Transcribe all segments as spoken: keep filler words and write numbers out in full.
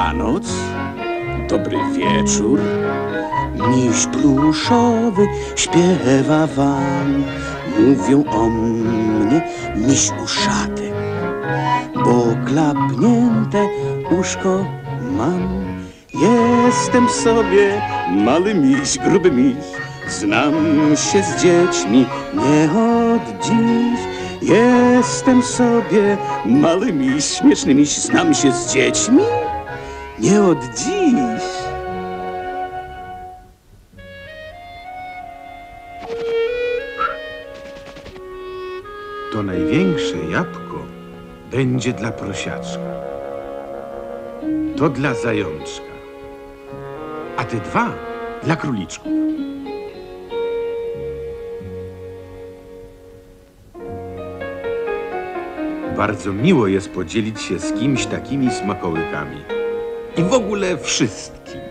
Dobranoc, dobry wieczór. Miś pluszowy śpiewa wam, mówią o mnie miś uszaty, bo klapnięte uszko mam. Jestem sobie mały miś, gruby miś, znam się z dziećmi nie od dziś. Jestem sobie mały miś, śmieszny miś, znam się z dziećmi nie od dziś. To największe jabłko będzie dla prosiaczka. To dla zajączka. A te dwa dla króliczków. Bardzo miło jest podzielić się z kimś takimi smakołykami. I w ogóle wszystkim.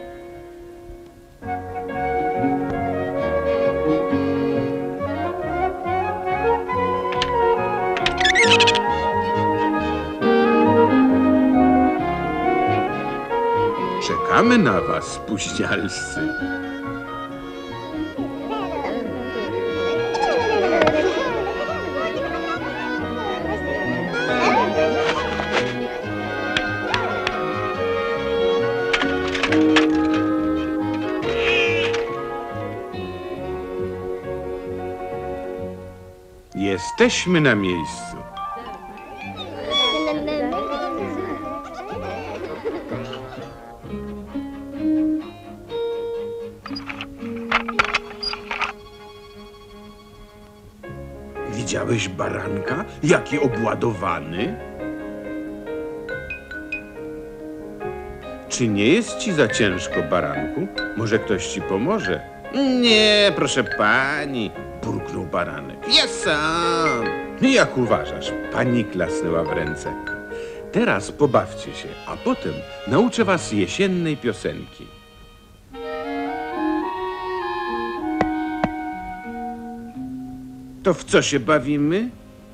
Czekamy na was, spóźnialscy. Jesteśmy na miejscu. Widziałeś baranka? Jaki obładowany? Czy nie jest ci za ciężko, baranku? Może ktoś ci pomoże? Nie, proszę pani, burknął baranek. Ja sam. Jak uważasz? Pani klasnęła w ręce. Teraz pobawcie się, a potem nauczę was jesiennej piosenki. To w co się bawimy?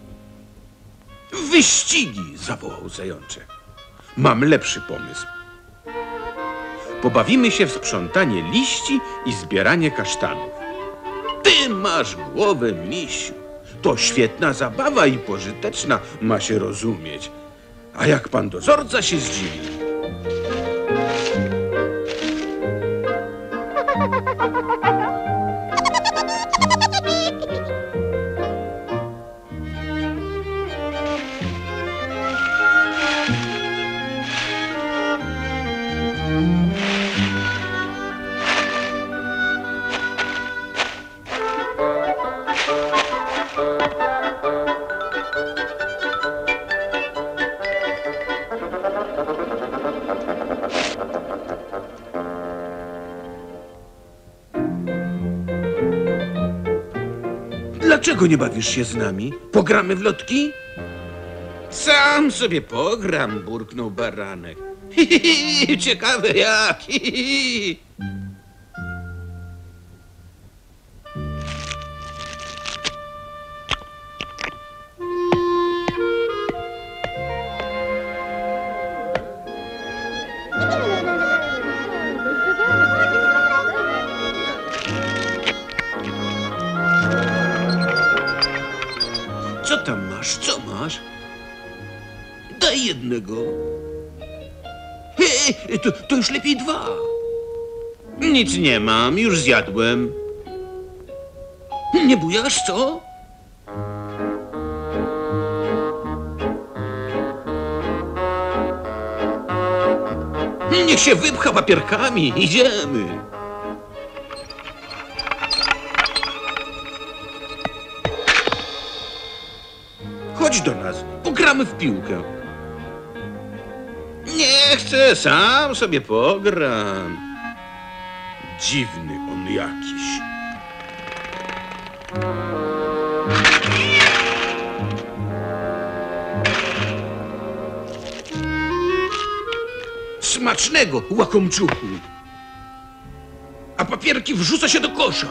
W wyścigi, zawołał zajączek. Mam lepszy pomysł. Pobawimy się w sprzątanie liści i zbieranie kasztanów. Ty masz głowę, misiu. To świetna zabawa i pożyteczna, ma się rozumieć. A jak pan dozorca się zdziwi? Dlaczego nie bawisz się z nami? Pogramy w lotki? Sam sobie pogram, burknął baranek. Hi, hi, hi, ciekawe jak. Hi, hi, hi. Co tam masz? Co masz? Daj jednego. Hej, to, to już lepiej dwa. Nic nie mam, już zjadłem. Nie bujasz, co? Niech się wypcha papierkami, idziemy. Chodź do nas, pogramy w piłkę. Nie chcę, sam sobie pogram. Dziwny on jakiś. Smacznego, łakomczuchu. A papierki wrzuca się do kosza.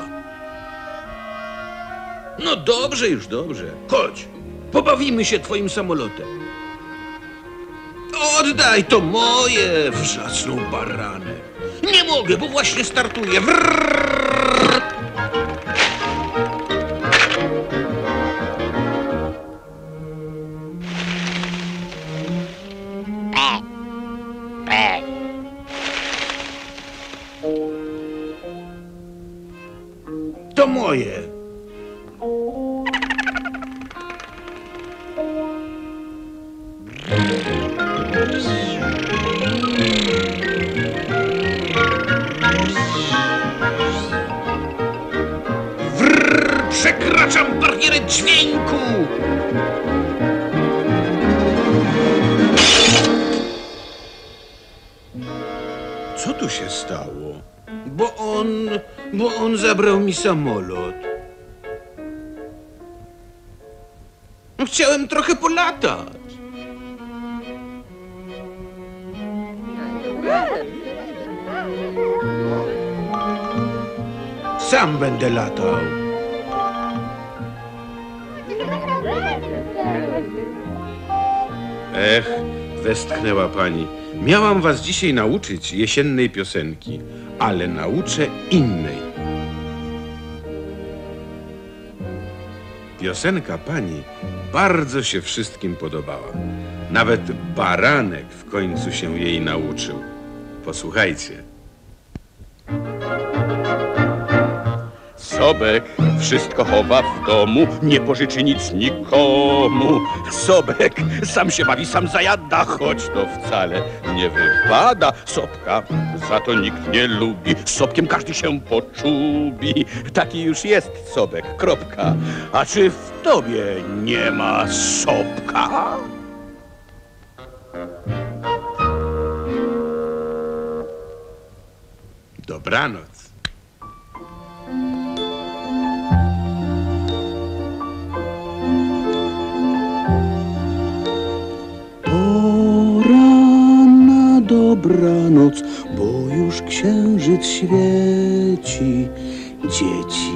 No dobrze, już dobrze. Chodź. Pobawimy się twoim samolotem. Oddaj, to moje! Wrzasnął baranek. Nie mogę, bo właśnie startuję. Wrrr! To moje. Wrrr, przekraczam barierę dźwięku. Co tu się stało? Bo on, bo on zabrał mi samolot. Chciałem trochę polatać. Sam będę latał. Ech, westchnęła pani. Miałam was dzisiaj nauczyć jesiennej piosenki, ale nauczę innej. Piosenka pani bardzo się wszystkim podobała. Nawet baranek w końcu się jej nauczył. Posłuchajcie. Sobek wszystko chowa w domu, nie pożyczy nic nikomu. Sobek sam się bawi, sam zajada, choć to wcale nie wypada. Sobka za to nikt nie lubi, z Sobkiem każdy się poczubi. Taki już jest Sobek, kropka. A czy w tobie nie ma Sobka? Dobranoc. Dobranoc, bo już księżyc świeci. Dzieci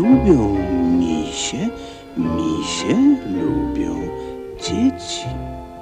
lubią misie, misie lubią dzieci.